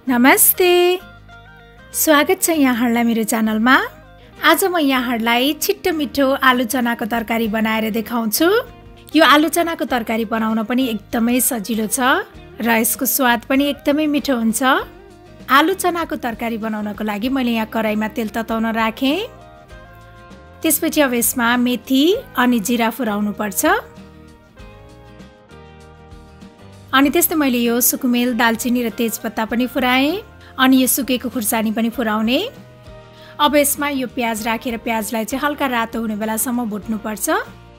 नमस्ते, स्वागत छ यहाँहरूलाई मेरो च्यानलमा। आज म यहाँहरूलाई छिट्टो मिठो आलु चनाको तरकारी बनाएर देखाउँछु। यो आलु चनाको तरकारी बनाउन पनि एकदमै सजिलो छ र यसको स्वाद पनि एकदमै मिठो हुन्छ। आलु चनाको तरकारी बनाउनको लागि मैले यहाँ कराईमा तेल तताउन राखेँ। त्यसपछि अब यसमा मेथी अनि जिरा फुराउनु पर्छ। अनि त्यस्तै मैले यो सुकुमेल, दालचिनी र तेजपत्ता पनि फुराएँ अनि यो सुकेको खुर्सानी पनि फुराउने। अब यसमा यो प्याज राखेर प्याजलाई चाहिँ हल्का रातो हुने बेलासम्म भुट्नु पर्छ।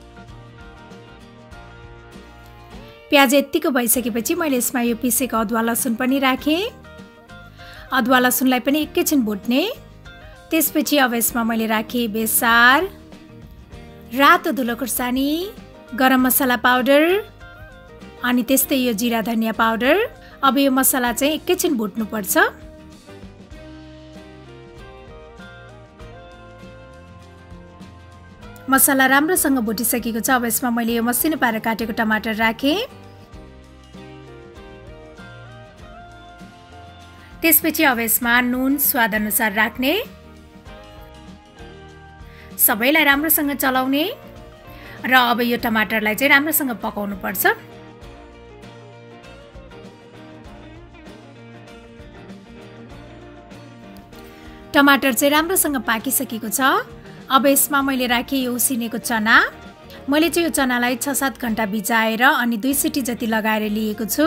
प्याज यतिको भइसकेपछि मैले यसमा यो पिसेको अदुवा लसुन पनि राखेँ। अदुवा लसुनलाई पनि एकैछिन भुट्ने। त्यसपछि अब यसमा मैले राखेँ बेसार, रातो धुलो खुर्सानी, गरम मसला पाउडर अनि त्यस्तै यो जिरा धनिया पाउडर। अब यो मसला चाहिँ एकैछिन भुट्नु पर्छ। मसला राम्रोसँग भुटिसकेको छ। अब यसमा मैले यो मसिनो पारेर काटेको टमाटर राखेँ। त्यसपछि अब यसमा नुन स्वाद अनुसार राख्ने। सबैलाई राम्रोसँग चलाउने र अब यो टमाटरलाई चाहिँ राम्रोसँग पकाउनु पर्छ। टमाटर चाहिँ राम्रोसँग पाकिसकेको छ। अब यसमा मैले राखेँ यो उसिनेको चना। मैले चाहिँ यो चनालाई 6-7 घण्टा भिजाएर अनि 2 सिटी जति लगाएर लिएको छु।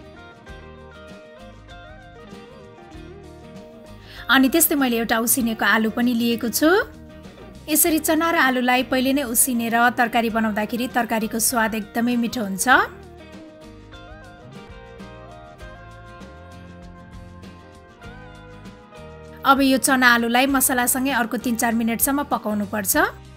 अनि त्यस्तै मैले एउटा उसिनेको आलु पनि लिएको छु। यसरी चना र आलुलाई पहिले नै उसिनेर तरकारी बनाउँदाखेरि तरकारीको स्वाद एकदमै मिठो हुन्छ। अब यो चना आलुलाई मसलासँगै अर्को 3-4 मिनेटसम्म पकाउनु पर्छ।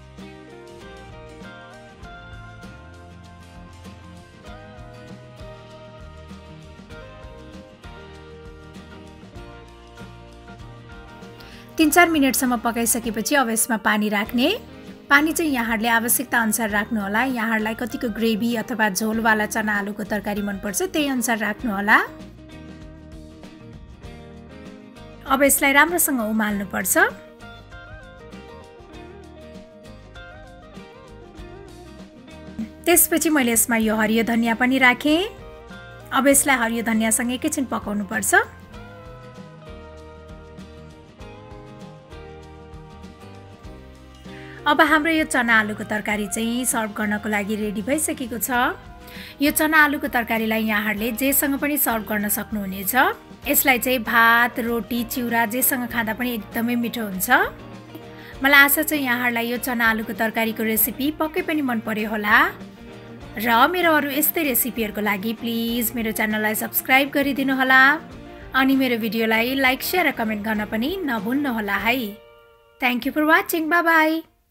तीन 4 मिनेटसम्म पकाइसकेपछि अब यसमा पानी राख्ने। पानी चाहिँ यहाँहरूले आवश्यकता अनुसार राख्नु होला। यहाँहरूलाई कतिको ग्रेभी अथवा झोलवाला चना आलुको तरकारी मनपर्छ त्यही अनुसार राख्नु होला। अब यसलाई राम्रोसँग उमाल्नु पर्छ। त्यसपछि मैले यसमा यो हरियो धनिया पनि राखेँ। अब यसलाई हरियो धनियासँग एकैछिन पकाउनु पर्छ। अब हाम्रो यो चना आलुको तरकारी चाहिँ सर्भ गर्नको लागि रेडी भइसकेको छ। यो चना आलुको तरकारीलाई यहाँहरूले जेसँग पनि सर्भ गर्न सक्नुहुनेछ। यसलाई चाहिँ भात, रोटी, चिउरा जेसँग खाँदा पनि एकदमै मिठो हुन्छ। मलाई आशा छ यहाँहरूलाई यो चना आलुको तरकारीको रेसिपी पक्कै पनि मन पर्यो होला। र मेरो अरू यस्तै रेसिपीहरूको लागि प्लिज मेरो च्यानललाई सब्स्क्राइब गरिदिनु होला अनि मेरो भिडियोलाई लाइक, शेयर र कमेन्ट गर्न पनि नभुल्नु होला है। Thank you for watching. Bye by.